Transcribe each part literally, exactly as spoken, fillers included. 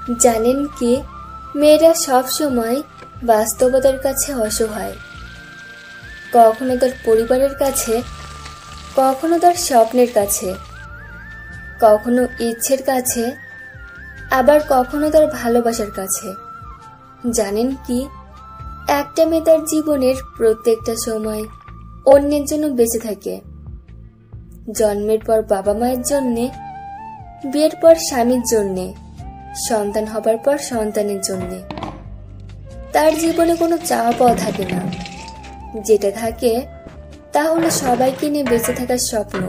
জানেন কি, মেয়েরা সব সময় বাস্তবতার কাছে অসহায়। কখনো তার পরিবারের কাছে, কখনো তার স্বপ্নের কাছে, কখনো ইচ্ছের কাছে, আবার কখনো তার ভালোবাসার কাছে। জানেন কি, একটা মেয়ে তার জীবনের প্রত্যেকটা সময় অন্যের জন্য বেঁচে থাকে। জন্মের পর বাবা মায়ের জন্যে, বিয়ের পর স্বামীর জন্যে, সন্তান হবার পর সন্তানের জন্যে। তার জীবনে কোনো চাওয়া পাওয়া থাকে না। যেটা থাকে তা হলো সবাইকে নিয়ে বেঁচে থাকার স্বপ্ন।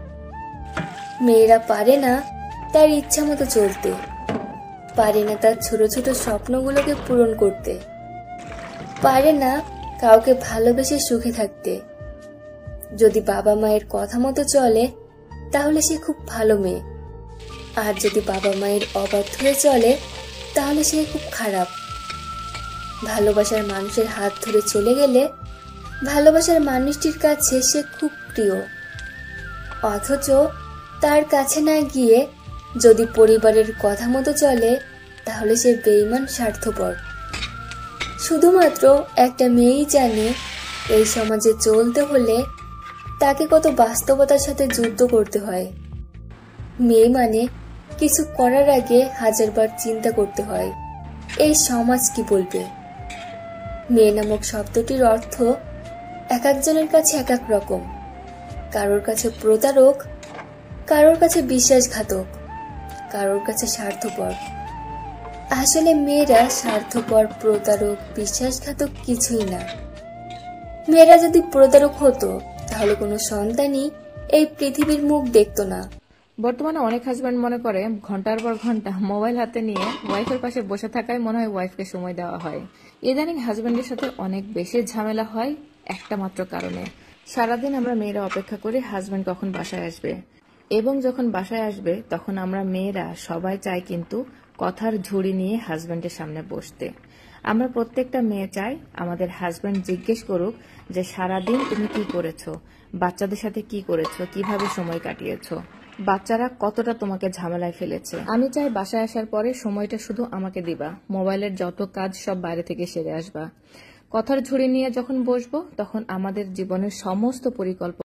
মেয়েরা পারে না তার ইচ্ছা মতো চলতে, পারে না তার ছোট ছোট স্বপ্নগুলোকে পূরণ করতে, পারে না কাউকে ভালোবেসে সুখে থাকতে। যদি বাবা মায়ের কথা মতো চলে তাহলে সে খুব ভালো মেয়ে, আর যদি বাবা মায়ের অবাধ্য হয়ে চলে তাহলে সে খুব খারাপ। ভালোবাসার মানুষের হাত ধরে চলে গেলে ভালোবাসার মানুষটির কাছে সে খুব প্রিয়, অথচ তার কাছে না গিয়ে যদি পরিবারের কথা মতো চলে তাহলে সে বেঈমান, স্বার্থপর। শুধুমাত্র একটা মেয়েই জানে এই সমাজে চলতে হলে তাকে কত বাস্তবতার সাথে যুদ্ধ করতে হয়। মেয়ে মানে কিছু করার আগে হাজারবার চিন্তা করতে হয় এই সমাজ কি বলবে। মেয়ে নামক শব্দটির অর্থ এক একজনের কাছে এক এক রকম। কারোর কাছে প্রতারক, কারোর কাছে বিশ্বাসঘাতক, কারোর কাছে স্বার্থপর। আসলে মেয়েরা স্বার্থপর, প্রতারক, বিশ্বাসঘাতক কিছুই না। মেয়েরা যদি প্রতারক হতো তাহলে কোনো সন্তানই এই পৃথিবীর মুখ দেখতো না। বর্তমানে অনেক হাজব্যান্ড মনে করে ঘন্টার পর ঘন্টা মোবাইল হাতে নিয়ে ওয়াইফের পাশে বসে থাকায় মনে হয় ওয়াইফকে সময় দেওয়া হয়। ইদানিং হাজব্যান্ডের সাথে অনেক বেশি ঝামেলা হয় একটা মাত্র কারণে। সারাদিন আমরা মেয়েরা অপেক্ষা করি হাজব্যান্ড কখন বাসায় আসবে, এবং যখন বাসায় আসবে তখন আমরা মেয়েরা সবাই চাই কিন্তু কথার ঝুড়ি নিয়ে হাজব্যান্ডের সামনে বসতে। আমরা প্রত্যেকটা মেয়ে চাই আমাদের হাজব্যান্ড জিজ্ঞেস করুক যে সারাদিন তুমি কি করেছো, বাচ্চাদের সাথে কি করেছো, কিভাবে সময় কাটিয়েছো, বাচ্চারা কতটা তোমাকে ঝামেলায় ফেলেছে। আমি চাই বাসায় আসার পরে সময়টা শুধু আমাকে দিবা, মোবাইলের যত কাজ সব বাইরে থেকে সেরে আসবা। কথার ঝুড়ি নিয়ে যখন বসবো তখন আমাদের জীবনের সমস্ত পরিকল্পনা